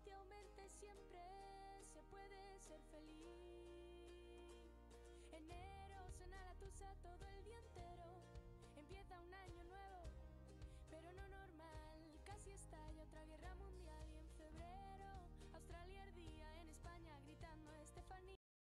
angustia aumenta y siempre se puede ser feliz. Enero suena la tusa todo el día entero. Empieza un año nuevo, pero no normal, casi está